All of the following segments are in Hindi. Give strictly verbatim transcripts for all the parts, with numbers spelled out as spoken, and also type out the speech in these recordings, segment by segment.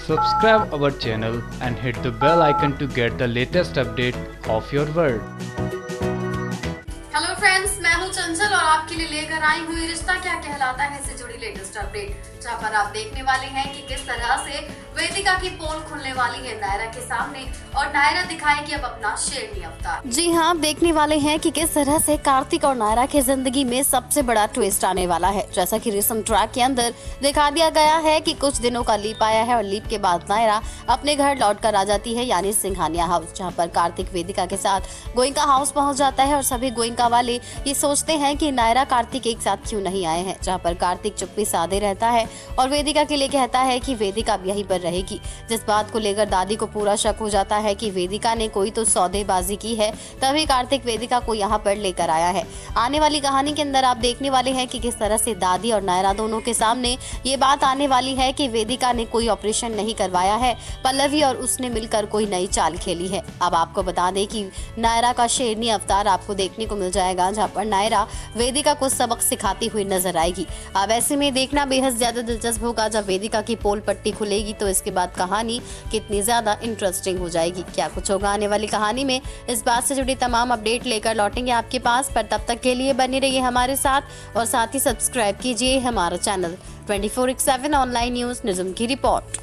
Subscribe our channel and hit the bell icon to get the latest update of your world. Hello friends, मैं हूं चंचल और आपके लिए लेकर आई हुई रिश्ता क्या कहलाता है से जुड़ी लेटेस्ट अपडेट, जहां पर आप देखने वाले हैं कि किस तरह से वेदिका की पोल खुलने वाली है नायरा के सामने और नायरा दिखाएगी अब अपना शेरनी अवतार। जी हां, आप देखने वाले हैं कि किस तरह से कार्तिक और नायरा की जिंदगी में सबसे बड़ा ट्विस्ट आने वाला है। जैसा कि रिसेंट ट्रैक के अंदर दिखा दिया गया है कि कुछ दिनों का लीप आया है और लीप के बाद नायरा अपने घर लौट कर आ जाती है, यानी सिंघानिया हाउस, जहाँ पर कार्तिक वेदिका के साथ गोइंका हाउस पहुँच जाता है और सभी गोइंका वाले ये सोचते हैं कि नायरा कार्तिक एक साथ क्यों नहीं आए हैं। जहां पर कार्तिक चुप्पी साधे रहता है और वेदिका के लिए कहता है कि वेदिका अब यहीं पर रहेगी, जिस बात को लेकर दादी को पूरा शक हो जाता है कि वेदिका ने कोई तो सौदेबाजी की है, तभी कार्तिक वेदिका को यहाँ पर लेकर आया है। आने वाली कहानी के अंदर आप देखने वाले हैं कि किस तरह से दादी और नायरा दोनों के सामने ये बात आने वाली है कि वेदिका ने कोई ऑपरेशन नहीं करवाया है, पल्लवी और उसने मिलकर कोई नई चाल खेली है। अब आपको बता दें कि नायरा का शेरनी अवतार आपको देखने को मिल जाएगा, जहां पर नायरा वेदिका को सबक सिखाती हुई नजर आएगी। अब ऐसे में देखना बेहद ज्यादा दिलचस्प होगा, जब वेदिका की पोल पट्टी खुलेगी तो इसके बाद कहानी कितनी ज्यादा इंटरेस्टिंग हो जाएगी। क्या कुछ होगा आने वाली कहानी में, इस बात से जुड़ी तमाम अपडेट लेकर लौटेंगे आपके पास, पर तब तक के लिए बने रहिए हमारे साथ और साथ ही सब्सक्राइब कीजिए हमारा channel twenty four by seven online news निज़्म की report.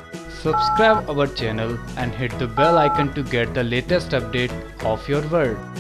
Subscribe our channel and hit the bell icon to get the latest update of your world.